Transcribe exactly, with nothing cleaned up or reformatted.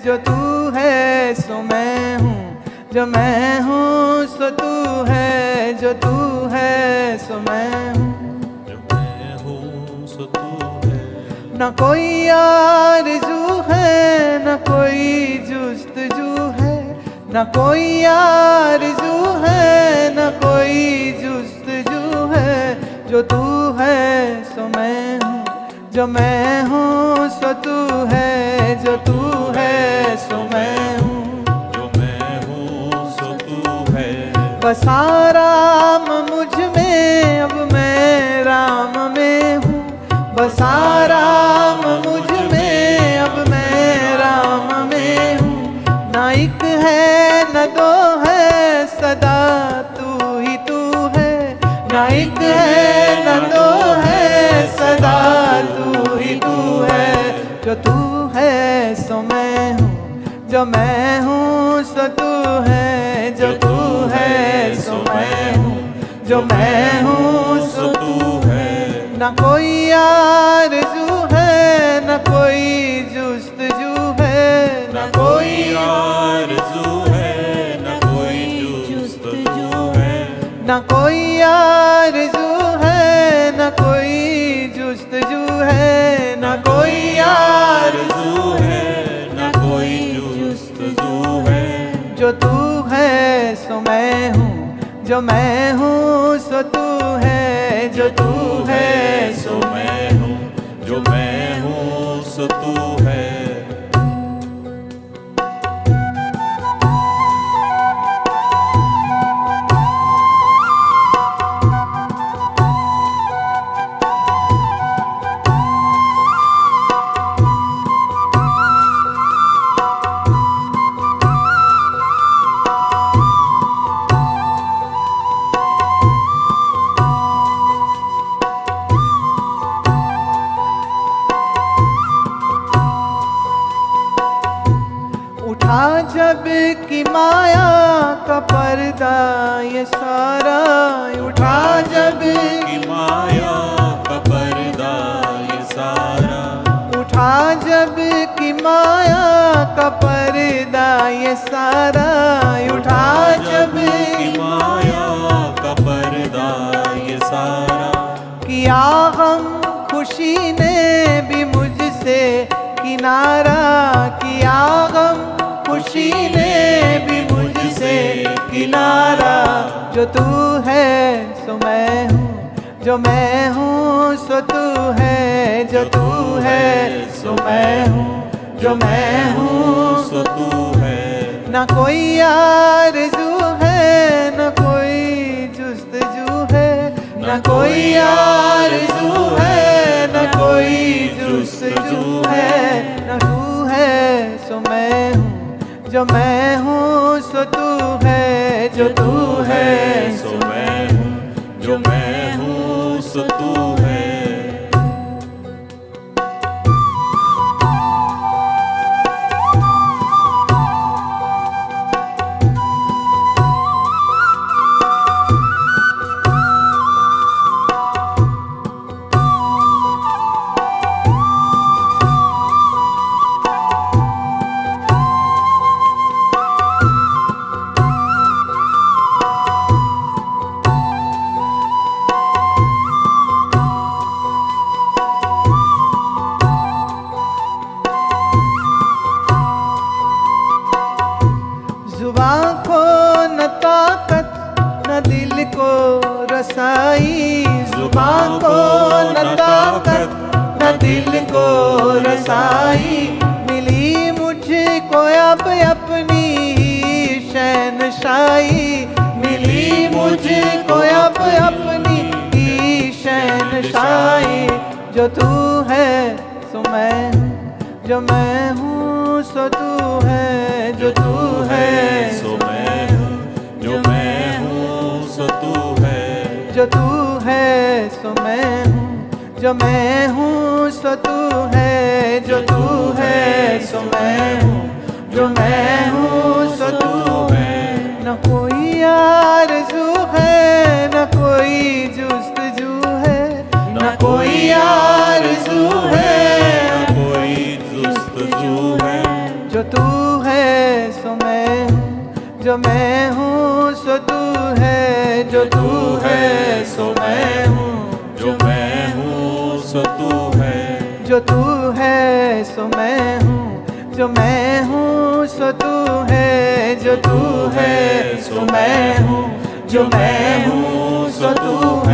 जो तू है सो मैं हूँ, जो मैं हूँ सो तू है, जो तू है सो मैं हूँ, जो मैं हूँ सो तू है। न कोई आरज़ू है न कोई जुस्तजू है, न कोई आरज़ू है न कोई जुस्तजू है, जो तू है सो मैं हूँ, जो मैं हूँ सो तू है, जो तू है सो मैं हूँ, जो मैं हूँ सो तू है। बसा राम मुझ में अब मैं राम में हूँ, बसा राम मुझ में अब मैं राम में हूँ, ना एक है न दो है सदा तू ही तू है, ना एक है न दो है सदा तू ही तू है, जो तू है सो मैं हूँ, जो मैं हूँ सो तू है, जो तू है सो मैं हूँ, जो मैं हूँ सो तू है। न कोई आरज़ू है न कोई जुस्तजू है, न कोई आरज़ू है न कोई जुस्तजू है, न कोई आरज़ू है न कोई जुस्तजू है, न कोई आरज़ू है न कोई जुस्तजू है। जो तू है सो मैं हूँ, जो मैं हूँ सो तू है, जो तू है सो मैं हूँ, जो मैं हूँ सो तू है। उठा जब की माया का पर्दा ये सारा, उठा जब की माया का पर्दा ये सारा, उठा जब की माया का पर्दा ये सारा, उठा जब की माया का पर्दा ये सारा, किया हम खुशी ने भी मुझसे किनारा, किया हम खुशी ने भी मुझसे किनारा, जो तू है सो मैं हूँ, जो मैं हूँ सो तू है, जो तू है सो मैं हूँ, जो मैं हूँ सो तू है। न कोई आरज़ू है न कोई जुस्तजू है, न कोई आरज़ू है न कोई जुस्तजू है, न तू है सो मैं हूँ, जो मैं हूँ सो तू है, जो तू है सो मैं हूँ, जो मैं हूँ सो तू है। जुबां को न ताकत न दिल को रसाई, जुबां को न ताकत न दिल को रसाई, मिली मुझको अब अपनी ही शहनशाही, मिली मुझको अब अपनी ही शहनशाही, जो तू है सो मैं हूँ, जो मैं हूँ सो तू है, जो तू है सो मैं हूँ, जो मैं हूँ सो तू है, जो तू है सो मैं हूँ, जो मैं हूँ सो तू है, जो तू है सो मैं हूँ, जो मैं हूँ सो तू है। न कोई आरज़ू है न कोई जुस्तजू है, न कोई आरज़ू है कोई जुस्तजू है, जो तू तू है सो मैं हूँ, जो मैं हूँ सो तू है, जो तू है सो मैं हूँ, जो मैं हूँ सो तू है, जो तू है सो मैं हूँ, जो मैं हूँ सो तू है, जो तू है सो मैं हूँ, जो मैं हूँ सो तू